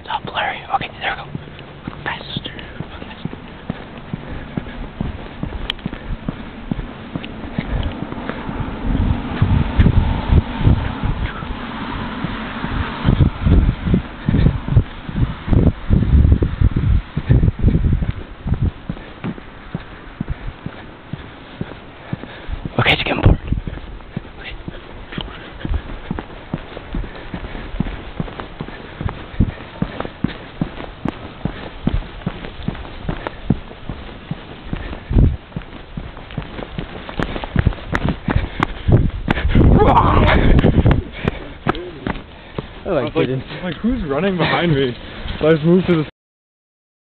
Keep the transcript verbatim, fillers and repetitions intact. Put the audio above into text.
all blurry. Okay, there we go. Faster. Okay, it's getting bored. Okay. I like, I was like, like, who's running behind me? So I just moved to the